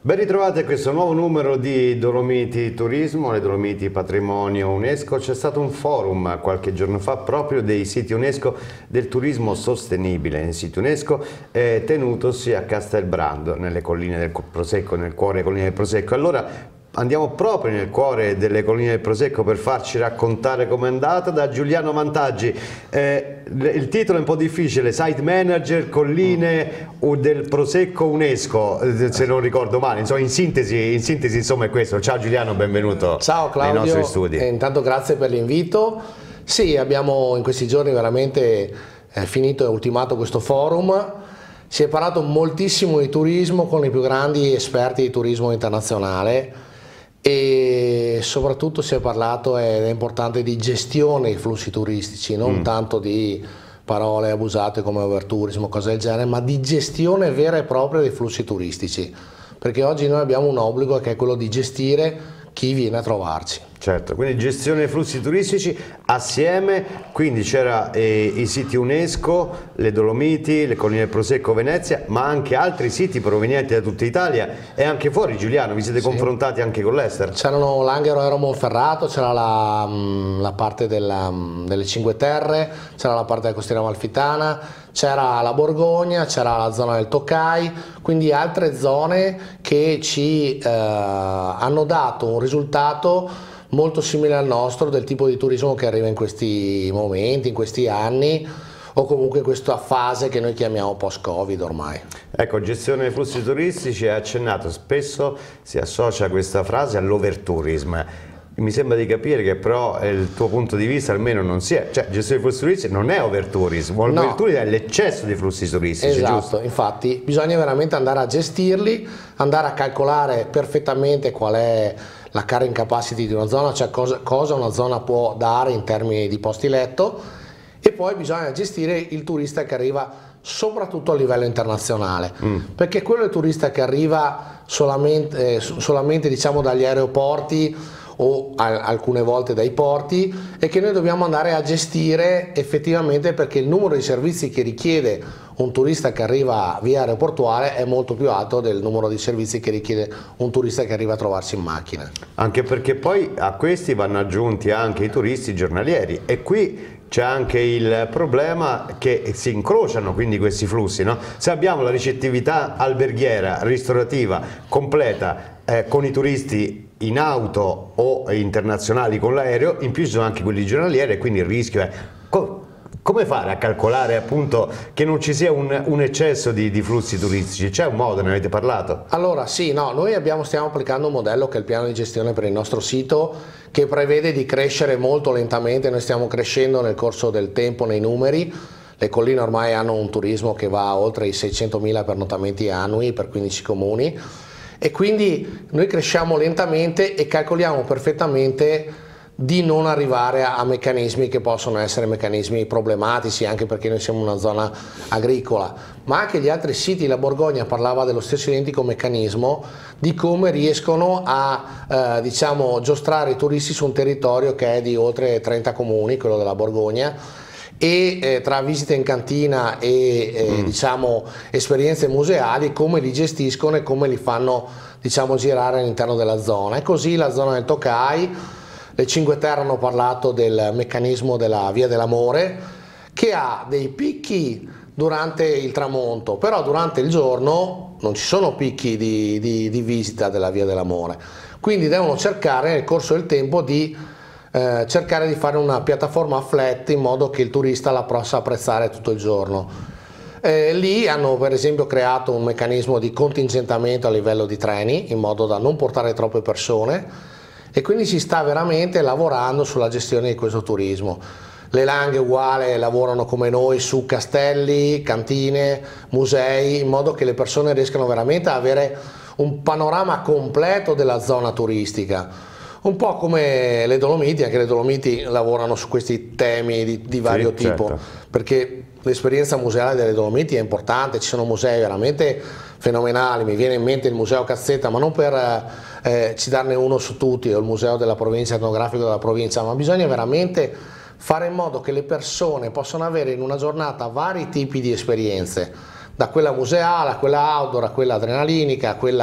Ben ritrovati a questo nuovo numero di Dolomiti Turismo, le Dolomiti Patrimonio UNESCO. C'è stato un forum qualche giorno fa proprio dei siti UNESCO del turismo sostenibile, nei siti UNESCO tenutosi a Castelbrando, nelle colline del Prosecco, nel cuore delle colline del Prosecco. Allora andiamo proprio nel cuore delle colline del Prosecco per farci raccontare com'è andata da Giuliano Vantaggi. Il titolo è un po' difficile, Site Manager Colline del Prosecco UNESCO, se non ricordo male. Insomma, in sintesi insomma è questo. Ciao Giuliano, benvenuto. Ciao Claudio, nei nostri studi. Intanto grazie per l'invito. Sì, abbiamo in questi giorni veramente finito e ultimato questo forum. Si è parlato moltissimo di turismo con i più grandi esperti di turismo internazionale e soprattutto si è parlato, ed è importante, di gestione dei flussi turistici, non tanto di parole abusate come overtourismo, cose del genere, ma di gestione vera e propria dei flussi turistici, perché oggi noi abbiamo un obbligo che è quello di gestire chi viene a trovarci. Certo, quindi gestione dei flussi turistici assieme, quindi c'era i siti UNESCO, le Dolomiti, le colline del Prosecco, Venezia, ma anche altri siti provenienti da tutta Italia e anche fuori. Giuliano, vi siete confrontati anche con l'estero? C'erano l'Anghero Aero Monferrato, c'era la parte delle Cinque Terre, c'era la parte della costiera amalfitana, c'era la Borgogna, c'era la zona del Toccai, quindi altre zone che ci hanno dato un risultato molto simile al nostro, del tipo di turismo che arriva in questi momenti, in questi anni, o comunque in questa fase che noi chiamiamo post-Covid ormai. Ecco, gestione dei flussi turistici, è accennato, spesso si associa questa frase all'overtourism. Mi sembra di capire che però il tuo punto di vista almeno non sia, cioè gestione dei flussi turistici non è overtourism, overtourism è l'eccesso di flussi turistici, esatto, giusto? Infatti bisogna veramente andare a gestirli, andare a calcolare perfettamente qual è la carrying capacity di una zona, cioè cosa una zona può dare in termini di posti letto, e poi bisogna gestire il turista che arriva soprattutto a livello internazionale, perché quello è il turista che arriva solamente diciamo dagli aeroporti o alcune volte dai porti, e che noi dobbiamo andare a gestire effettivamente, perché il numero di servizi che richiede un turista che arriva via aeroportuale è molto più alto del numero di servizi che richiede un turista che arriva a trovarsi in macchina. Anche perché poi a questi vanno aggiunti anche i turisti giornalieri, e qui c'è anche il problema che si incrociano quindi questi flussi, no? Se abbiamo la ricettività alberghiera, ristorativa completa con i turisti in auto o internazionali con l'aereo, in più ci sono anche quelli giornalieri, e quindi il rischio è come fare a calcolare appunto che non ci sia un eccesso di flussi turistici? C'è un modo, ne avete parlato? Allora sì, no, noi stiamo applicando un modello che è il piano di gestione per il nostro sito, che prevede di crescere molto lentamente. Noi stiamo crescendo nel corso del tempo nei numeri. Le colline ormai hanno un turismo che va oltre i 600.000 pernottamenti annui per 15 comuni, e quindi noi cresciamo lentamente e calcoliamo perfettamente di non arrivare a meccanismi che possono essere meccanismi problematici, anche perché noi siamo una zona agricola. Ma anche gli altri siti, la Borgogna parlava dello stesso identico meccanismo, di come riescono a diciamo giostrare i turisti su un territorio che è di oltre 30 comuni, quello della Borgogna, e tra visite in cantina e diciamo esperienze museali, come li gestiscono e come li fanno diciamo girare all'interno della zona. E così la zona del Toccai, le Cinque Terre hanno parlato del meccanismo della Via dell'Amore, che ha dei picchi durante il tramonto, però durante il giorno non ci sono picchi di visita della Via dell'Amore, quindi devono cercare nel corso del tempo di cercare di fare una piattaforma flat in modo che il turista la possa apprezzare tutto il giorno. Lì hanno per esempio creato un meccanismo di contingentamento a livello di treni, in modo da non portare troppe persone, e quindi si sta veramente lavorando sulla gestione di questo turismo. Le Langhe uguale lavorano come noi su castelli, cantine, musei, in modo che le persone riescano veramente a avere un panorama completo della zona turistica. Un po' come le Dolomiti, anche le Dolomiti lavorano su questi temi di vario tipo, certo. Perché l'esperienza museale delle Dolomiti è importante, ci sono musei veramente fenomenali, mi viene in mente il Museo Cazzetta, ma non per citarne uno su tutti, o il Museo della Provincia, etnografico della provincia, ma bisogna veramente fare in modo che le persone possano avere in una giornata vari tipi di esperienze, da quella museale a quella outdoor, a quella adrenalinica, a quella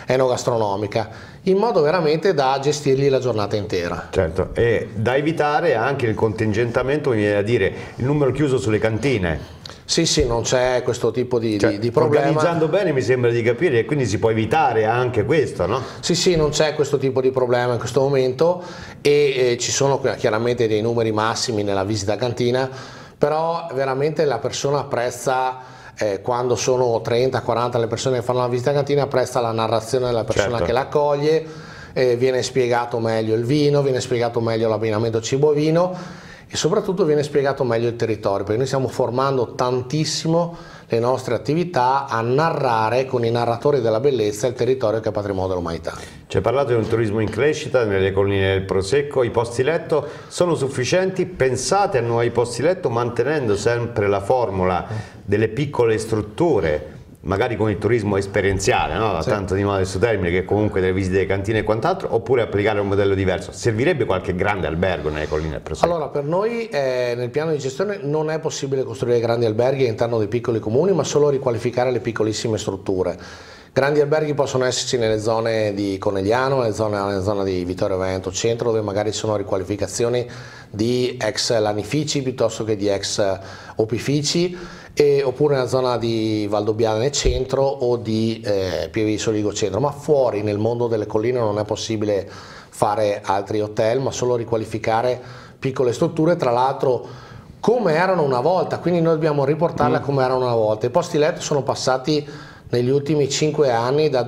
enogastronomica, in modo veramente da gestirgli la giornata intera. Certo, e da evitare anche il contingentamento, mi viene a dire, il numero chiuso sulle cantine. Sì, sì, non c'è questo tipo di problema. Organizzando bene mi sembra di capire, e quindi si può evitare anche questo, no? Sì, sì, non c'è questo tipo di problema in questo momento e ci sono chiaramente dei numeri massimi nella visita cantina, però veramente la persona apprezza, quando sono 30-40 le persone che fanno la visita cantina, apprezza la narrazione della persona certo. che l'accoglie, viene spiegato meglio il vino, viene spiegato meglio l'abbinamento cibo-vino e soprattutto viene spiegato meglio il territorio, perché noi stiamo formando tantissimo le nostre attività a narrare con i narratori della bellezza il territorio che è patrimonio dell'umanità. Ci hai parlato di un turismo in crescita nelle colline del Prosecco, i posti letto sono sufficienti? Pensate a nuovi posti letto mantenendo sempre la formula delle piccole strutture, magari con il turismo esperienziale, no? Da sì. tanto di moda questo termine, che comunque delle visite cantine e quant'altro, oppure applicare un modello diverso? Servirebbe qualche grande albergo nelle colline del Prosecco? Allora, per noi nel piano di gestione non è possibile costruire grandi alberghi all'interno dei piccoli comuni, ma solo riqualificare le piccolissime strutture. Grandi alberghi possono esserci nelle zone di Conegliano, nella zona di Vittorio Veneto Centro, dove magari sono riqualificazioni di ex lanifici piuttosto che di ex opifici, oppure nella zona di Valdobbiadene Centro o di Pieve di Soligo Centro, ma fuori nel mondo delle colline non è possibile fare altri hotel, ma solo riqualificare piccole strutture, tra l'altro come erano una volta, quindi noi dobbiamo riportarle come erano una volta. I posti letto sono passati negli ultimi 5 anni da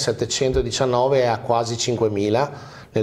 2719 a quasi 5.000 nel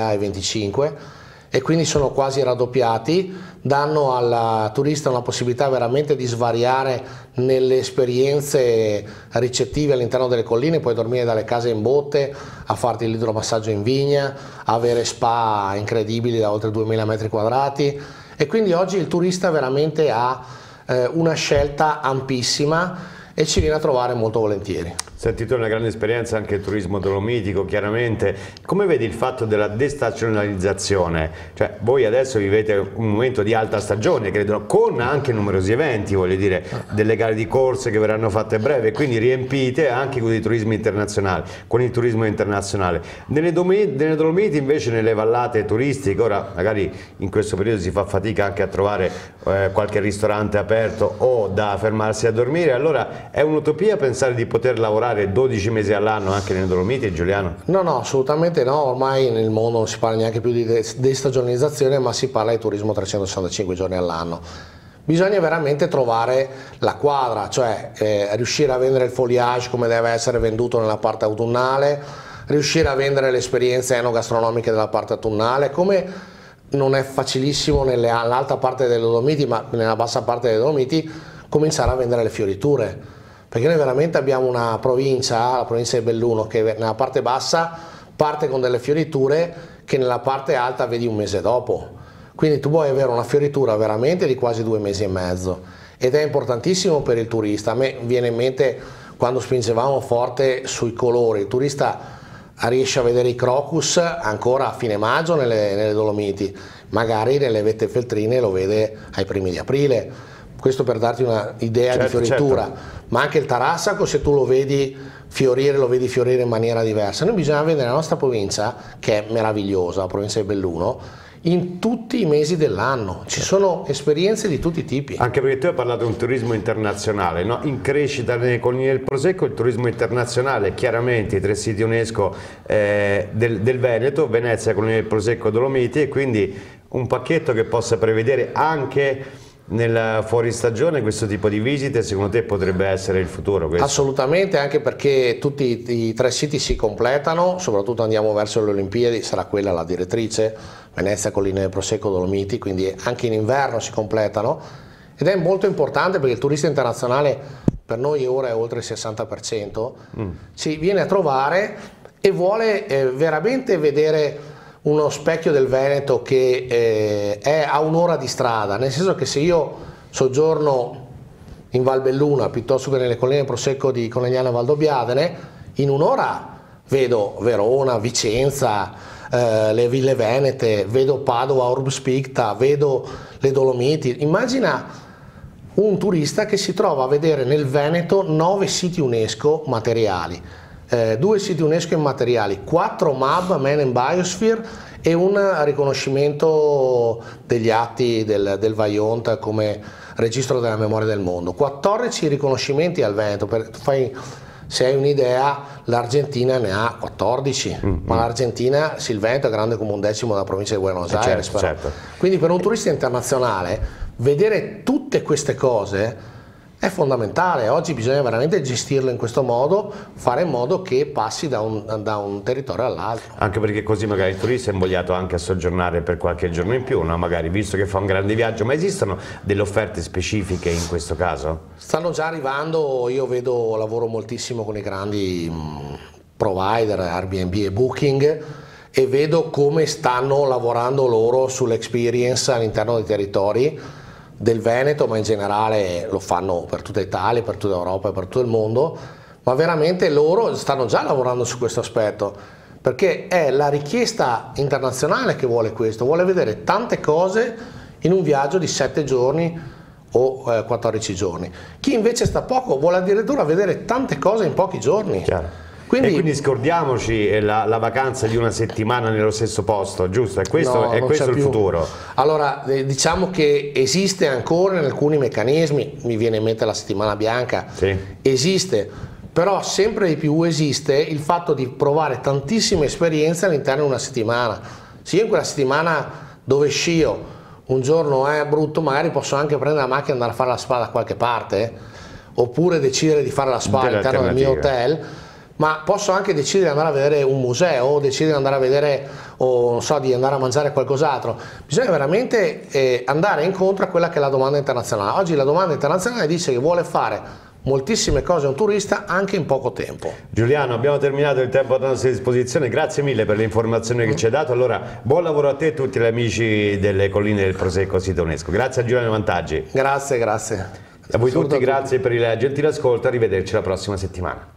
2025 e quindi sono quasi raddoppiati, danno al turista una possibilità veramente di svariare nelle esperienze ricettive all'interno delle colline, puoi dormire dalle case in botte, a farti l'idromassaggio in vigna, avere spa incredibili da oltre 2000 metri quadrati e quindi oggi il turista veramente ha una scelta ampissima e ci viene a trovare molto volentieri. Senti, tu hai una grande esperienza anche il turismo dolomitico, chiaramente. Come vedi il fatto della destazionalizzazione? Cioè, voi adesso vivete un momento di alta stagione, credo, con anche numerosi eventi, voglio dire, delle gare di corse che verranno fatte a breve, quindi riempite anche con il turismo internazionale, con il turismo internazionale. Nelle Dolomiti invece, nelle vallate turistiche, ora magari in questo periodo si fa fatica anche a trovare qualche ristorante aperto o da fermarsi a dormire, allora è un'utopia pensare di poter lavorare 12 mesi all'anno anche nelle Dolomiti, Giuliano? No, no, assolutamente no, ormai nel mondo non si parla neanche più di destagionalizzazione, ma si parla di turismo 365 giorni all'anno. Bisogna veramente trovare la quadra, cioè riuscire a vendere il foliage come deve essere venduto nella parte autunnale, riuscire a vendere le esperienze enogastronomiche della parte autunnale, come non è facilissimo nell'alta parte delle Dolomiti, ma nella bassa parte delle Dolomiti, cominciare a vendere le fioriture. Perché noi veramente abbiamo una provincia, la provincia di Belluno, che nella parte bassa parte con delle fioriture che nella parte alta vedi un mese dopo. Quindi tu puoi avere una fioritura veramente di quasi 2 mesi e mezzo ed è importantissimo per il turista. A me viene in mente quando spingevamo forte sui colori, il turista riesce a vedere i crocus ancora a fine maggio nelle Dolomiti, magari nelle vette feltrine lo vede ai primi di aprile. Questo per darti un'idea di fioritura, certo. Ma anche il tarassaco, se tu lo vedi fiorire in maniera diversa. Noi bisogna vedere la nostra provincia, che è meravigliosa, la provincia di Belluno, in tutti i mesi dell'anno. Ci sono esperienze di tutti i tipi. Anche perché tu hai parlato di un turismo internazionale, no? In crescita nelle colline del Prosecco il turismo internazionale, chiaramente i 3 siti UNESCO del Veneto, Venezia, colline del Prosecco, Dolomiti, e quindi un pacchetto che possa prevedere anche nel fuoristagione questo tipo di visite, secondo te potrebbe essere il futuro? Questo? Assolutamente, anche perché tutti i 3 siti si completano, soprattutto andiamo verso le Olimpiadi, sarà quella la direttrice, Venezia, Colline del Prosecco, Dolomiti, quindi anche in inverno si completano ed è molto importante perché il turista internazionale per noi ora è oltre il 60%, ci viene a trovare e vuole veramente vedere uno specchio del Veneto che è a un'ora di strada, nel senso che se io soggiorno in Val Belluna piuttosto che nelle colline del Prosecco di Conegliano e Valdobbiadene, in un'ora vedo Verona, Vicenza, le ville venete, vedo Padova, Urbs Picta, vedo le Dolomiti. Immagina un turista che si trova a vedere nel Veneto 9 siti UNESCO materiali. 2 siti UNESCO immateriali, 4 MAB, Man and Biosphere, e un riconoscimento degli atti del Vajont come registro della memoria del mondo. 14 riconoscimenti al Veneto. Se hai un'idea, l'Argentina ne ha 14, ma l'Argentina, il Veneto è grande come 1/10 della provincia di Buenos Aires. Certo. Quindi per un turista internazionale vedere tutte queste cose è fondamentale. Oggi bisogna veramente gestirlo in questo modo, fare in modo che passi da un territorio all'altro. Anche perché così magari il turista è invogliato anche a soggiornare per qualche giorno in più, no? Magari visto che fa un grande viaggio. Ma esistono delle offerte specifiche in questo caso? Stanno già arrivando, io lavoro moltissimo con i grandi provider, Airbnb e Booking, e vedo come stanno lavorando loro sull'experience all'interno dei territori del Veneto, ma in generale lo fanno per tutta Italia, per tutta Europa e per tutto il mondo, ma veramente loro stanno già lavorando su questo aspetto, perché è la richiesta internazionale che vuole questo, vuole vedere tante cose in un viaggio di 7 giorni o 14 giorni. Chi invece sta poco vuole addirittura vedere tante cose in pochi giorni. Chiaro. Quindi scordiamoci la vacanza di una settimana nello stesso posto, giusto? È questo il futuro. Allora, diciamo che esiste ancora in alcuni meccanismi, mi viene in mente la settimana bianca, sì. Esiste, però sempre di più esiste il fatto di provare tantissime esperienze all'interno di una settimana. Se io in quella settimana dove scio un giorno è brutto, magari posso anche prendere la macchina e andare a fare la spa da qualche parte, oppure decidere di fare la spa all'interno del mio hotel. Ma posso anche decidere di andare a vedere un museo, o decidere di andare a vedere, o non so, di andare a mangiare qualcos'altro. Bisogna veramente andare incontro a quella che è la domanda internazionale. Oggi la domanda internazionale dice che vuole fare moltissime cose un turista anche in poco tempo. Giuliano, abbiamo terminato il tempo a nostra disposizione, grazie mille per le informazioni che ci hai dato. Allora, buon lavoro a te e a tutti gli amici delle colline del Prosecco Sito UNESCO. Grazie a Giuliano Vantaggi. Grazie. A voi tutti, grazie per il gentile ascolto, arrivederci la prossima settimana.